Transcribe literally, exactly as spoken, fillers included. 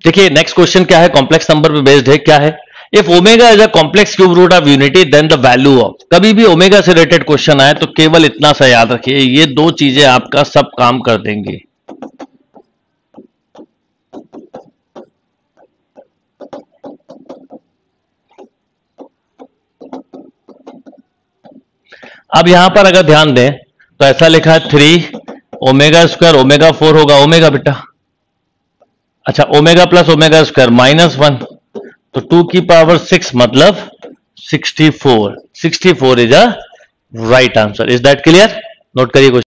देखिए next question क्या है, कॉम्प्लेक्स नंबर पे बेस्ड है। क्या है, if omega is a complex cube root of unity then the value of. कभी भी ओमेगा से रिलेटेड क्वेश्चन आए तो केवल इतना सा याद रखिए, ये दो चीजें आपका सब काम कर देंगी। अब यहां पर अगर ध्यान दें तो ऐसा लिखा है three omega square, omega four होगा ओमेगा बेटा। अच्छा, omega plus omega square minus one, तो टू की पावर सिक्स मतलब sixty four. Sixty four is a right answer. Is that clear? Note करिए क्वेश्चन।